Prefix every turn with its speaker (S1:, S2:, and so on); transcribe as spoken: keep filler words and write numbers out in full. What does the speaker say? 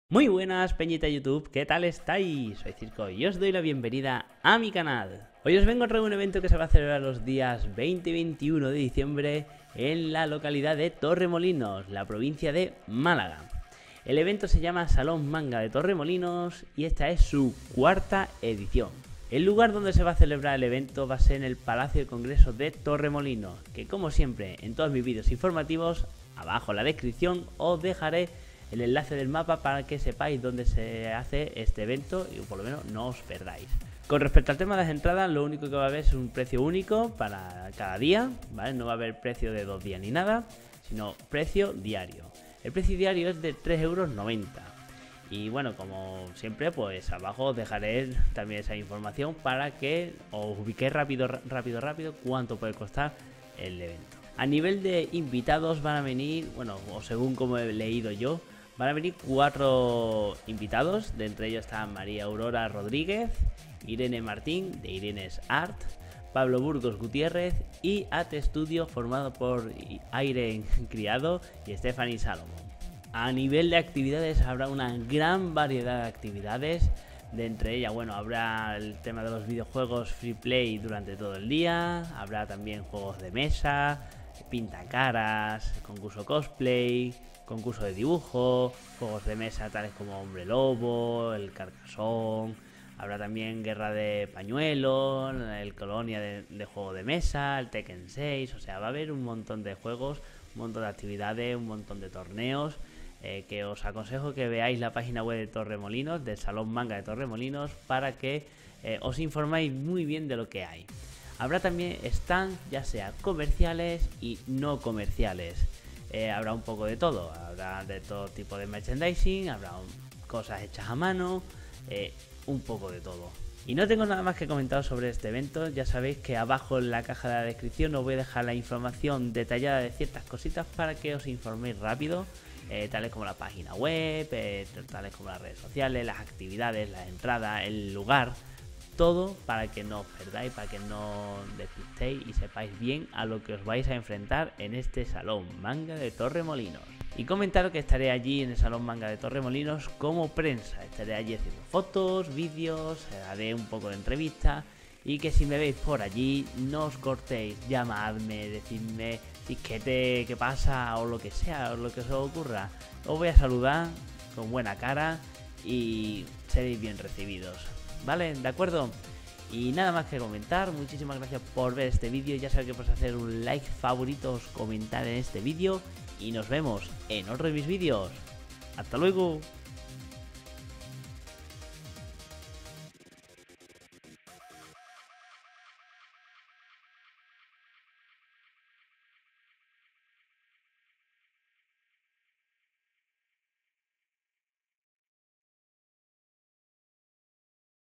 S1: Muy buenas, peñita de YouTube, ¿qué tal estáis? Soy Circo y os doy la bienvenida a mi canal. Hoy os vengo a traer un evento que se va a celebrar los días veinte y veintiuno de diciembre en la localidad de Torremolinos, la provincia de Málaga. El evento se llama Salón Manga de Torremolinos y esta es su cuarta edición. El lugar donde se va a celebrar el evento va a ser en el Palacio de Congresos de Torremolinos, que como siempre en todos mis vídeos informativos, abajo en la descripción os dejaré el enlace del mapa para que sepáis dónde se hace este evento y por lo menos no os perdáis. Con respecto al tema de las entradas, lo único que va a haber es un precio único para cada día, ¿vale? No va a haber precio de dos días ni nada, sino precio diario. El precio diario es de tres euros noventa. Y bueno, como siempre, pues abajo os dejaré también esa información para que os ubiquéis rápido, rápido, rápido cuánto puede costar el evento. A nivel de invitados van a venir, bueno, o según como he leído yo, van a venir cuatro invitados, de entre ellos están María Aurora Rodríguez, Irene Martín de Irene's Art, Pablo Burgos Gutiérrez y Ate Studio formado por Airen Criado y Stephanie Salomón. A nivel de actividades habrá una gran variedad de actividades, de entre ellas, bueno, habrá el tema de los videojuegos free play durante todo el día, habrá también juegos de mesa, pintacaras, concurso cosplay, concurso de dibujo, juegos de mesa tales como Hombre Lobo, el Carcassonne, habrá también guerra de pañuelos, el Colonia de, de juego de mesa, el Tekken seis, o sea, va a haber un montón de juegos, un montón de actividades, un montón de torneos, eh, que os aconsejo que veáis la página web de Torremolinos, del Salón Manga de Torremolinos, para que eh, os informéis muy bien de lo que hay. Habrá también stands, ya sea comerciales y no comerciales. Eh, habrá un poco de todo, habrá de todo tipo de merchandising, habrá un, cosas hechas a mano, eh, un poco de todo. Y no tengo nada más que comentar sobre este evento, ya sabéis que abajo en la caja de la descripción os voy a dejar la información detallada de ciertas cositas para que os informéis rápido, eh, tales como la página web, eh, tales como las redes sociales, las actividades, las entradas, el lugar. Todo para que no os perdáis, para que no despistéis y sepáis bien a lo que os vais a enfrentar en este Salón Manga de Torremolinos. Y comentaros que estaré allí en el Salón Manga de Torremolinos como prensa. Estaré allí haciendo fotos, vídeos, haré un poco de entrevistas. Y que si me veis por allí, no os cortéis, llamadme, decidme disquete, qué pasa o lo que sea, o lo que os ocurra. Os voy a saludar con buena cara y seréis bien recibidos. ¿Vale? ¿De acuerdo? Y nada más que comentar, muchísimas gracias por ver este vídeo, ya sabéis que podéis hacer un like, favoritos, comentar en este vídeo y nos vemos en otro de mis vídeos. ¡Hasta luego!